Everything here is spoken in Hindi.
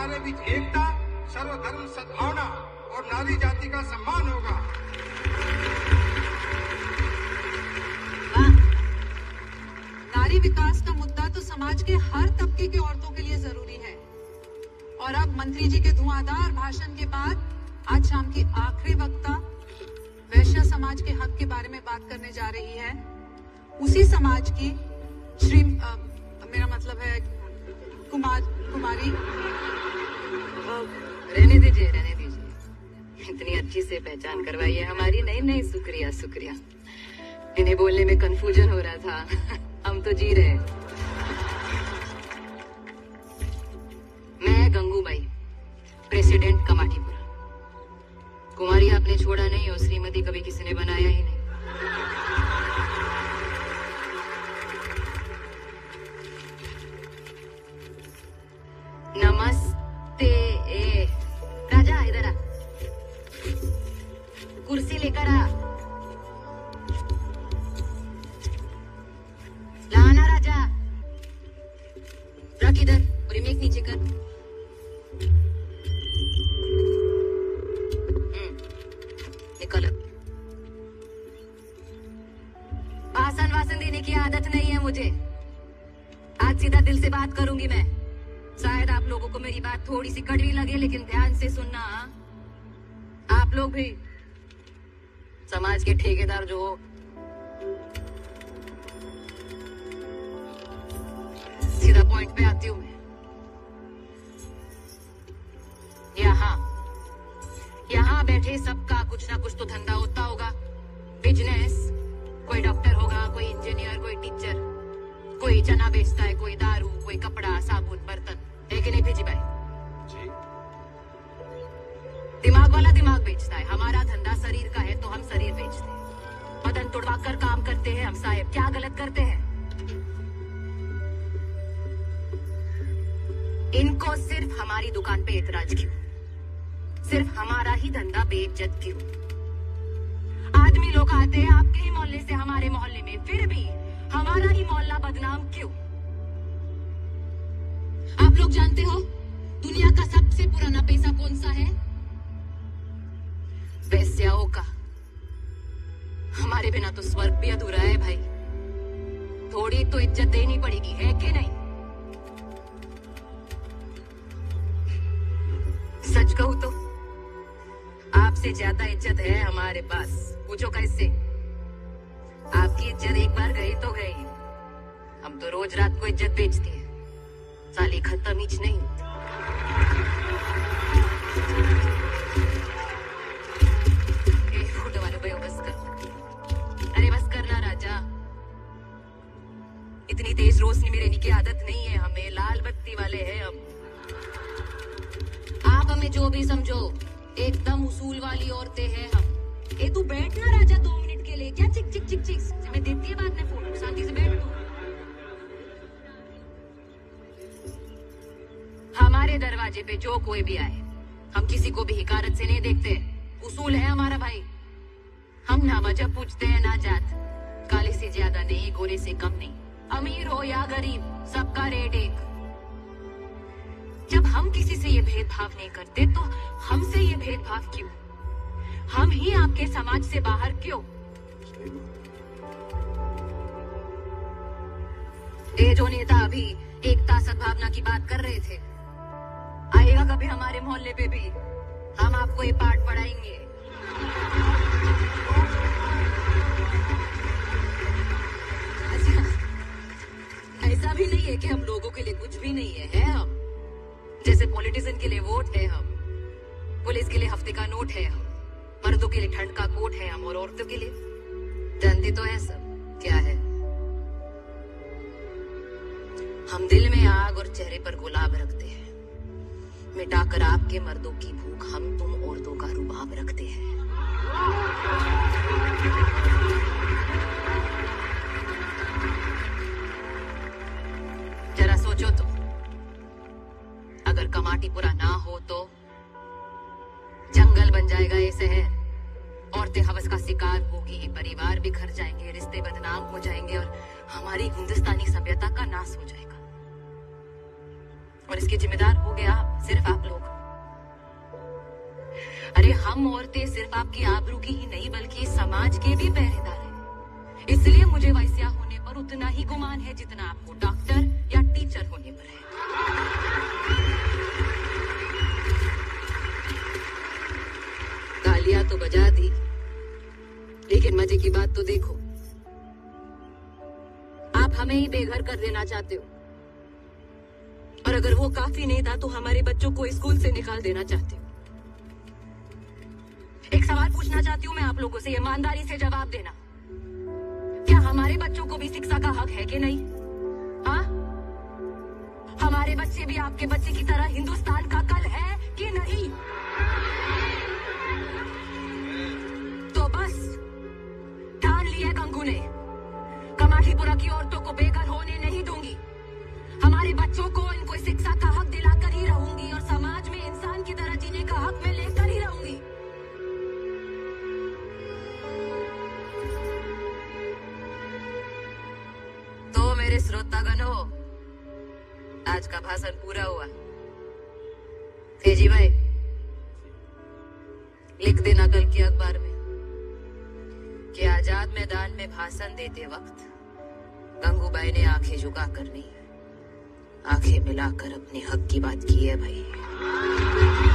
हमारे बीच एकता, सर्वधर्म सद्भावना और नारी जाति का सम्मान होगा। नारी विकास का मुद्दा तो समाज के हर तबके के औरतों के लिए जरूरी है। और अब मंत्री जी के धुआंधार भाषण के बाद आज शाम की आखिरी वक्ता वैश्य समाज के हक के बारे में बात करने जा रही है। उसी समाज की मेरा मतलब है कुमारी। रहने दीजिए। इतनी अच्छी से पहचान करवाई है हमारी। नहीं, शुक्रिया। इन्हें बोलने में कंफ्यूजन हो रहा था। हम तो जी रहे। मैं गंगूबाई, प्रेसिडेंट कमाटीपुरा। कुमारी आपने छोड़ा नहीं और श्रीमती कभी किसी ने बनाया ही नहीं। नमस्ते। राजा इधर आ, कुर्सी लेकर आ। लाना राजा, रख इधर और इमेक नीचे कर। निकल। भाषण देने की आदत नहीं है मुझे। आज सीधा दिल से बात करूंगी मैं। शायद आप लोगों को मेरी बात थोड़ी सी कड़वी लगे, लेकिन ध्यान से सुनना। आप लोग भी समाज के ठेकेदार जो हो, सीधा पॉइंट पे आती हूँ मैं। यहाँ बैठे सबका कुछ ना कुछ तो धंधा होता होगा, बिजनेस। कोई डॉक्टर होगा, कोई इंजीनियर, कोई टीचर, कोई चना बेचता है, कोई दारू, कोई कपड़ा, साबुन, बर्तन। है कि नहीं भेजी भाई? जी। दिमाग वाला दिमाग बेचता है। हमारा धंधा शरीर का है तो हम शरीर बेचते हैं। बदन तोड़वा कर काम करते हैं हम साहेब। क्या गलत करते हैं? इनको सिर्फ हमारी दुकान पे एतराज क्यों? सिर्फ हमारा ही धंधा बेइज्जत क्यों? आदमी लोग आते हैं आपके ही मोहल्ले से हमारे मोहल्ले में, फिर भी हमारा ही मोहल्ला बदनाम क्यों? आप लोग जानते हो दुनिया का सबसे पुराना पैसा कौन सा है? वैश्याओं का। हमारे बिना तो स्वर्ग भी अधूरा है भाई। थोड़ी तो इज्जत देनी पड़ेगी, है कि नहीं? सच कहूं तो आपसे ज्यादा इज्जत है हमारे पास। पूछो कैसे? आपकी इज्जत एक बार गई तो गई। हम तो रोज रात को इज्जत बेचते हैं। साली खत्म ही नहीं होती। फोटो वाले भाई बस कर। अरे बस करना राजा। इतनी तेज रोशनी में रहने की आदत नहीं है हमें। लाल बत्ती वाले हैं हम। आप हमें जो भी समझो, एकदम उसूल वाली औरतें हैं हम। तू बैठ ना राजा 2 मिनट के लिए। क्या चिक चिक चिक चिक हमें देती है बाद में फोन। शांति से बैठ तू। हमारे दरवाजे पे जो कोई भी आए, हम किसी को भी हिकारत से नहीं देखते। उसूल है हमारा भाई। हम ना वजह पूछते हैं ना जात। काले से ज्यादा नहीं, गोरे से कम नहीं। अमीर हो या गरीब, सबका रेट एक। जब हम किसी से ये भेदभाव नहीं करते तो हमसे ये भेदभाव क्यों? हम ही आपके समाज से बाहर क्यों? ये जो नेता अभी एकता सद्भावना की बात कर रहे थे, आएगा कभी हमारे मोहल्ले पे भी। हम आपको ये पाठ पढ़ाएंगे। ऐसा भी नहीं है कि हम लोगों के लिए कुछ भी नहीं है हम। जैसे पॉलिटिशियन के लिए वोट है हम, पुलिस के लिए हफ्ते का नोट है हम, मर्दों के लिए ठंड का कोट है हम, और औरतों के लिए जानते तो है सब क्या है। हम दिल में आग और चेहरे पर गुलाब रखते हैं। मिटाकर आपके मर्दों की भूख हम तुम औरतों का रुबाब रखते हैं। जरा सोचो तो, अगर कमाटीपुरा ना हो तो जंगल बन जाएगा ये शहर। औरतें हवस का शिकार होगी, परिवार बिखर जाएंगे, रिश्ते बदनाम हो जाएंगे और हमारी हिंदुस्तानी सभ्यता का नाश हो जाएगा। और इसके जिम्मेदार हो गया सिर्फ आप लोग। अरे हम औरतें सिर्फ आपकी आबरू की ही नहीं बल्कि समाज के भी पहरेदार हैं। इसलिए मुझे वैश्या होने पर उतना ही गुमान है जितना आपको डॉक्टर या टीचर होने पर है। तालियां तो बजा दी, लेकिन मजे की बात तो देखो, आप हमें ही बेघर कर देना चाहते हो, और अगर वो काफी नहीं था तो हमारे बच्चों को स्कूल से निकाल देना चाहते हो। एक सवाल पूछना चाहती हूँ मैं आप लोगों से, ईमानदारी से जवाब देना। क्या हमारे बच्चों को भी शिक्षा का हक है कि नहीं? हाँ, हमारे बच्चे भी आपके बच्चे की तरह हिंदुस्तान का कल है कि नहीं? तो बस ठान लिया गंगू ने, कमाठीपुरा की औरतों को बेघर होने नहीं दूंगी। हमारे बच्चों को इनको शिक्षा का हक दिलाकर ही रहूंगी और समाज में इंसान की तरह जीने का हक मैं लेकर ही रहूंगी। तो मेरे श्रोतागणों, आज का भाषण पूरा हुआ। तेजी भाई, लिख देना कल के अखबार में कि आजाद मैदान में भाषण देते वक्त गंगूबाई ने आंखें झुकाकर नहीं, आंखें मिलाकर अपने हक की बात की है भाई।